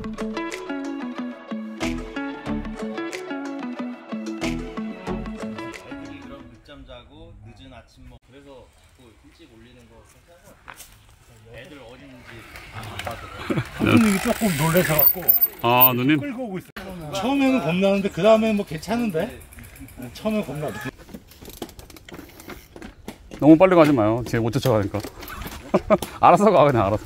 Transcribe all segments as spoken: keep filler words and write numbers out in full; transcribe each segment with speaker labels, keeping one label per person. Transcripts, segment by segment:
Speaker 1: 자고 늦은 아침 먹 그래서 자꾸 일찍 올리는 거 괜찮은 것 같아요. 애들 어딘지 아,
Speaker 2: 누님이 조금 놀래서 갖고
Speaker 3: 아 누님?
Speaker 2: 끌고 오고 있어요. 처음에는 겁나는데 그 다음에 뭐 괜찮은데 처음에 겁나.
Speaker 3: 너무 빨리 가지 마요. 쟤 못 쫓아가니까. 알아서 가 그냥 알아서.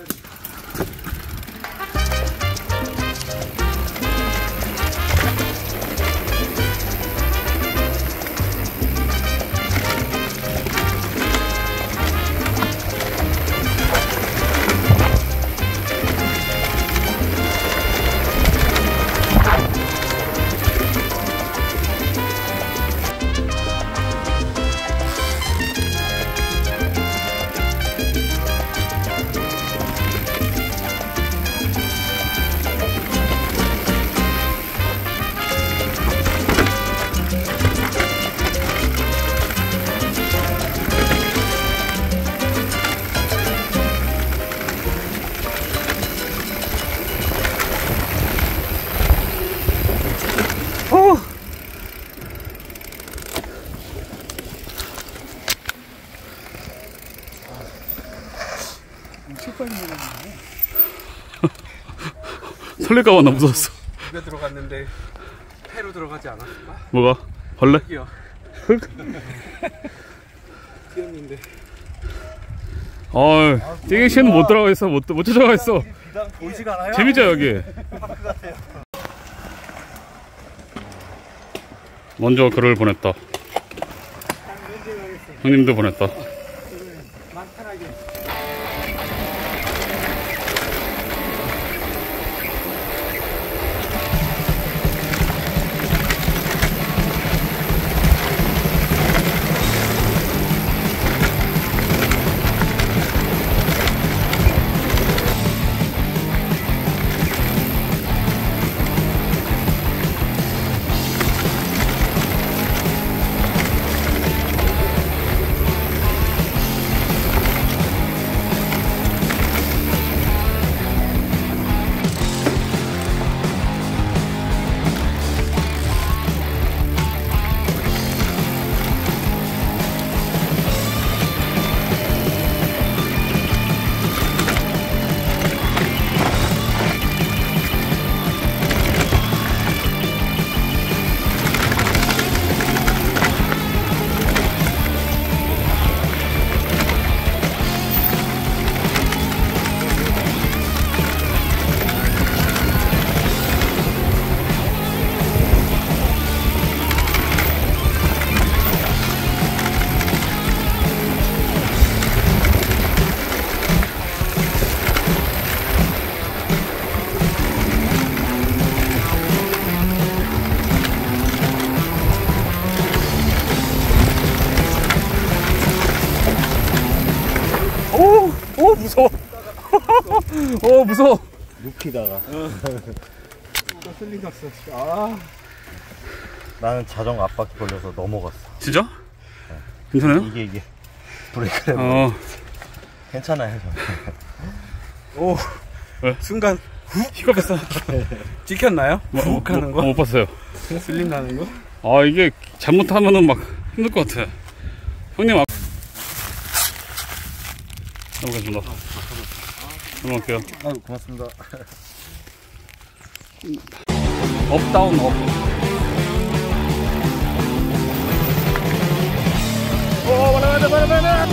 Speaker 3: 설렐까봐 나 무서웠어.
Speaker 4: 집에 들어갔는데 폐로 들어가지 않았을까?
Speaker 3: 뭐가? 벌레?
Speaker 4: 흙이요.
Speaker 3: 흙?
Speaker 4: 뛰었는데.
Speaker 3: 어이, 띵액시는 못 들어가 있어. 못, 못 쫓아가 있어.
Speaker 2: 보이지가 않아요?
Speaker 3: 재밌죠 여기? 먼저 글을 보냈다. 형님도 보냈다. 오 무서워. 오 무서워.
Speaker 2: 눕히다가
Speaker 4: 나 슬링 갔어. 아.
Speaker 2: 나는 자전거 앞바퀴 걸려서 넘어갔어.
Speaker 3: 진짜? 네. 괜찮아요?
Speaker 2: 이게 이게 브레이크를
Speaker 3: 어.
Speaker 2: 괜찮아요.
Speaker 4: 오.
Speaker 3: 왜?
Speaker 4: 순간
Speaker 3: 힙합했어.
Speaker 4: 찍혔나요?
Speaker 3: 뭐,
Speaker 4: 못 가는
Speaker 3: 뭐,
Speaker 4: 거?
Speaker 3: 못 봤어요.
Speaker 4: 슬림 나는 거?
Speaker 3: 아 이게 잘못하면은 막 힘들 것 같아. 형님 앞. 해보겠습니다. 넘어갈게요.
Speaker 2: 아유 고맙습니다.
Speaker 3: 업 다운 업. 오 바나 바나 바나 바나.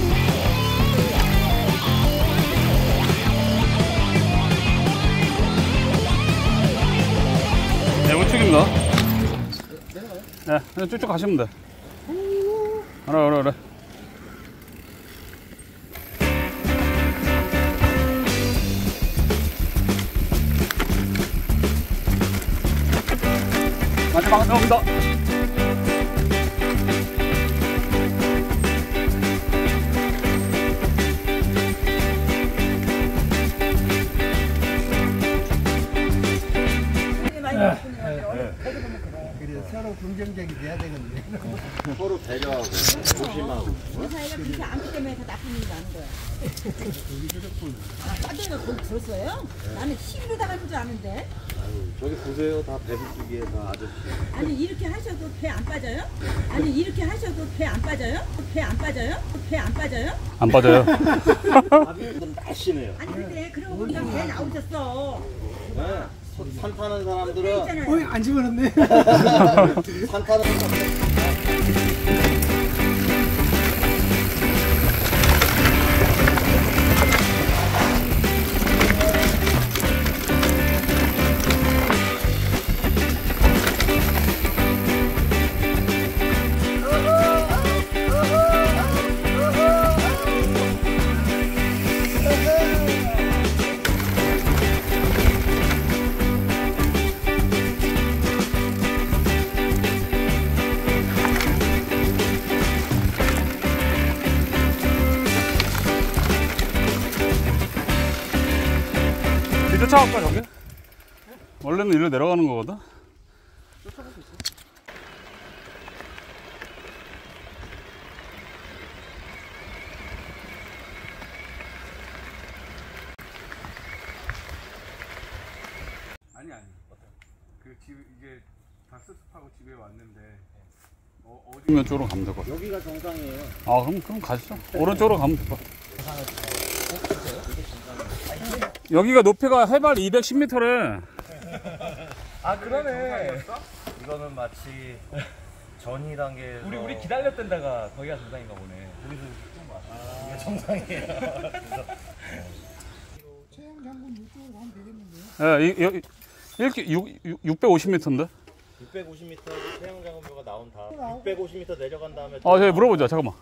Speaker 3: 네 우측입니다. 네 그냥 쭉쭉 가시면 돼. 그래 그래 그래. 마지막 나옵니다.
Speaker 5: 서로 긍정적이 돼야 되는데.
Speaker 6: 서로 배려하고 조심하고.
Speaker 7: 우리 사이가 그렇게 안기 때문에 더 나쁜 일이 나는 거야. 아, 빠져가 거기 들었어요? 네. 나는 힘으로 당하는 줄 아는데.
Speaker 6: 아유, 저기 보세요. 다 배불뚝이에 다 아저씨.
Speaker 7: 아니 이렇게 하셔도 배 안 빠져요? 아니 이렇게 하셔도 배 안 빠져요? 배 안 빠져요? 배 안 빠져요?
Speaker 3: 안 빠져요.
Speaker 6: 아비들은 날씬해요.
Speaker 7: 아니 근데 그러고 보니까 배 나오셨어.
Speaker 6: 네. 산 타는 사람들은
Speaker 7: 있잖아요.
Speaker 5: 어이, 안 집어넣네.
Speaker 6: 산 타는
Speaker 3: 쫓아갈까 저기? 원래는 일로 내려가는 거거든?
Speaker 4: 쫓아갈 수 있어. 아니 아니. 그 집 이제 다 수습하고 집에 왔는데 어 어디
Speaker 3: 면 쪽으로 가면 될 것 같아.
Speaker 6: 여기가 정상이에요.
Speaker 3: 아 그럼 그럼 가시죠. 오른쪽으로 가면 될 것 같아. 여기가 높이가 해발 이백십 미터래.
Speaker 1: 아 그러네. 이거는 마치 전이 단계에서
Speaker 4: 우리 우리 기다렸던 데가 거기가 정상인가 보네.
Speaker 1: 이게 정상이에요.
Speaker 5: 최영 장군 이쪽으로 가면 되겠는데요?
Speaker 3: 예, 이, 여기 이렇게 육백오십 미터인데.
Speaker 6: 육백오십 미터 태양 작업료가 나온 다음 육백오십 미터 내려간 다음에
Speaker 3: 아, 저기 물어보자. 잠깐만.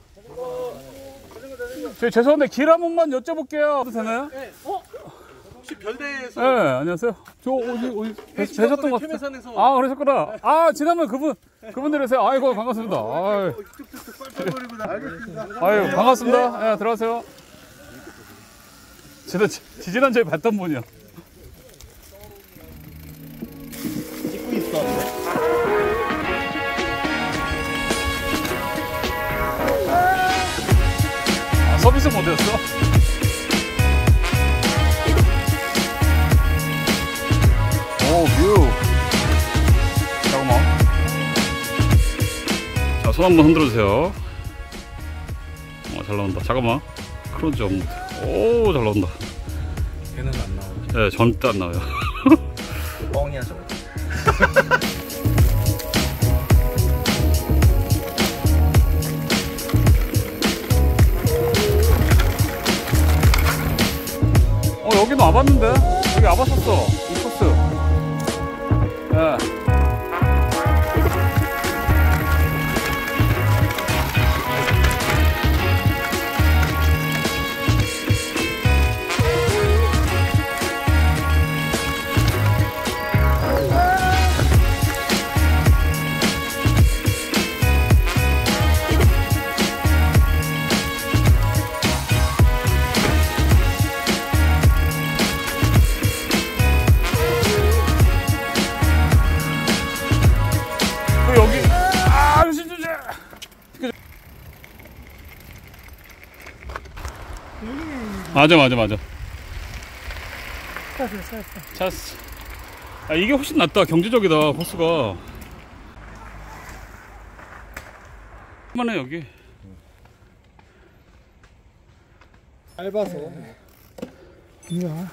Speaker 3: 저희 죄송한데 길 한 번만 여쭤볼게요. 해도 되나요?
Speaker 4: 네. 어? 혹시 별대에서?
Speaker 3: 네, 안녕하세요. 저 어디 어디 뵈셨던 것 같아요.
Speaker 4: 태매산에서.
Speaker 3: 아, 그러셨구나. 아, 지난번 그분 그분들이세요. 아이고 반갑습니다. 아유, 아유 반갑습니다. 예, 들어가세요. 지난 지지난주에 봤던 분이요.
Speaker 6: 찍고 있어.
Speaker 3: 아, 서비스 모드였어. 오, 뷰. 잠깐만. 자, 손 한번 흔들어 주세요. 어, 잘 나온다. 잠깐만. 크로즈 업 모드. 오, 잘 나온다.
Speaker 4: 걔는 안 나와.
Speaker 3: 네, 절대 안 나와요.
Speaker 1: 뻥이야 저거.
Speaker 3: 어, 여기는 와봤는데? 여기 와봤었어. 이 코스. 예. 또 여기, 아, 조심조심! 맞아, 맞아, 맞아. 찾았어. 아, 이게 훨씬 낫다. 경제적이다, 코스가. 만해 여기.
Speaker 5: 짧아서. 이야.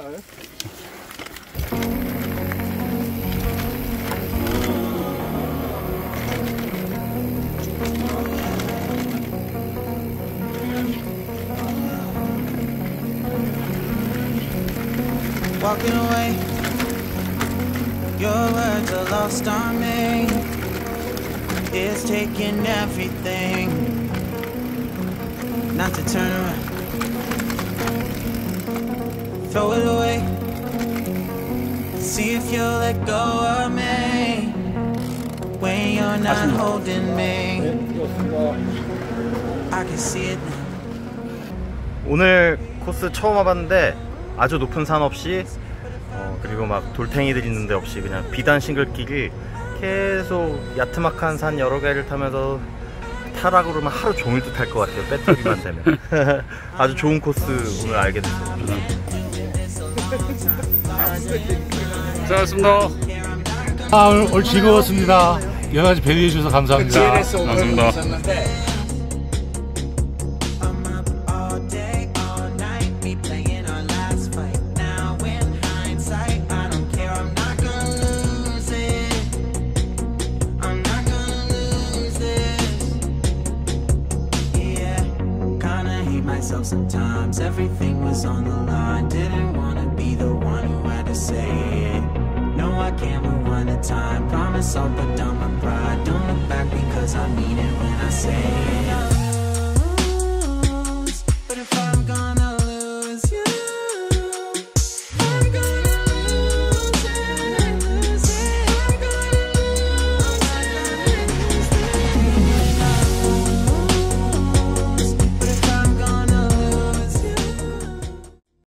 Speaker 8: Walking away, your words are lost on me. It's taking everything not to turn around. Throw it away. See if you'll let go of me when you're not holding me. I can see it now.
Speaker 1: 오늘 코스 처음 와봤는데 아주 높은 산 없이 어, 그리고 막 돌탱이들 있는데 없이 그냥 비단 싱글길이
Speaker 6: 계속 야트막한 산 여러 개를 타면서 타라 그러면 하루 종일도 탈 것 같아요. 배터리만 되면. 아주 좋은 코스 오늘 알게 됐어요.
Speaker 3: 수고하셨습니다.
Speaker 2: 아, 오늘, 오늘 즐거웠습니다. 여러 가지 배려해 주셔서 감사합니다.
Speaker 3: 고맙습니다.